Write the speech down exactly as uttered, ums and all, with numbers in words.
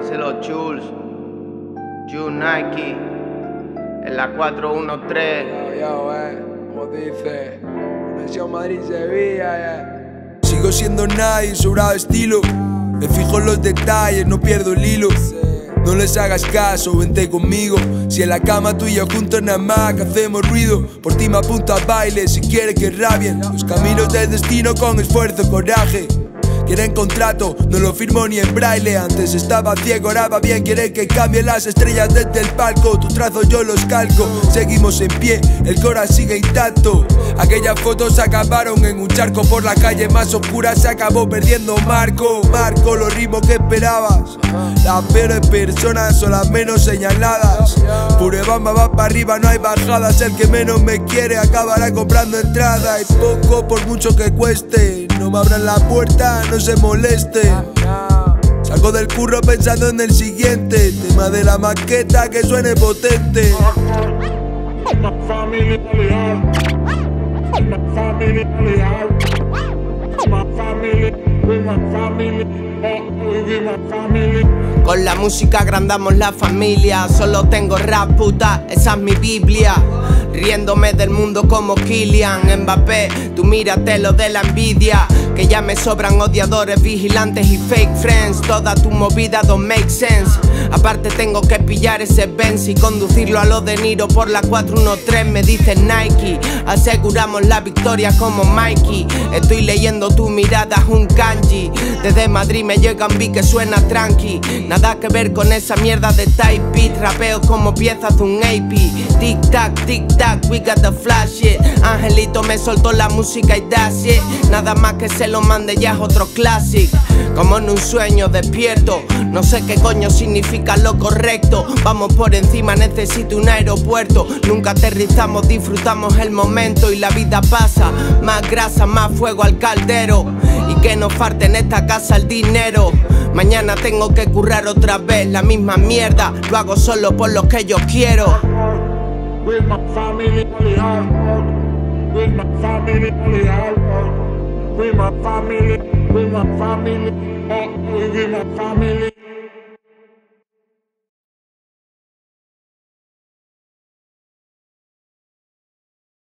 Díselo Jules, Jules Nike, en la cuatro uno tres. Yo, yo, eh, como dice, Conexión Madrid-Sevilla, eh. Sigo siendo nadie, sobrado estilo. Me fijo en los detalles, no pierdo el hilo. No les hagas caso, vente conmigo. Si en la cama tú y yo juntos nada más que hacemos ruido. Por ti me apunto a baile si quieres que rabien. Los caminos del destino con esfuerzo, coraje. Quieren contrato, no lo firmo ni en braille. Antes estaba ciego, ahora va bien. Quieren que cambie las estrellas desde el palco. Tu trazo yo los calco, seguimos en pie, el cora sigue intacto. Aquellas fotos acabaron en un charco. Por la calle más oscura se acabó perdiendo Marco. Marco, los ritmos que esperabas. Las peores personas son las menos señaladas. Purebamba va para arriba, no hay bajadas. El que menos me quiere acabará comprando entrada. Y poco por mucho que cueste, no me abran la puerta, no se moleste. Salgo del curro pensando en el siguiente tema de la maqueta que suene potente. Con la música agrandamos la familia. Solo tengo rap, puta, esa es mi Biblia. Riéndome del mundo como Kylian Mbappé. Tú mírate lo de la envidia, que ya me sobran odiadores, vigilantes y fake friends. Toda tu movida don't make sense. Aparte tengo que pillar ese Benz y conducirlo a lo de Niro por la cuatro uno tres. Me dicen Nike, aseguramos la victoria como Mikey. Estoy leyendo tu mirada, es un kanji. Desde Madrid me llega un beat que suena tranqui. Nada que ver con esa mierda de type beat. Rapeo como piezas de un A P. Tic tac, tic tac, we got the flash shit. Angelito me soltó la música y that's it. Nada más que se lo mande, ya es otro classic. Como en un sueño despierto, no sé qué coño significa lo correcto. Vamos por encima, necesito un aeropuerto. Nunca aterrizamos, disfrutamos el momento. Y la vida pasa, más grasa, más fuego al caldero. Y que nos falte en esta casa el dinero. Mañana tengo que currar otra vez la misma mierda. Lo hago solo por lo que yo quiero. With my family, only hard work. With my family, only hard work. With my family, with my family, oh, with my family.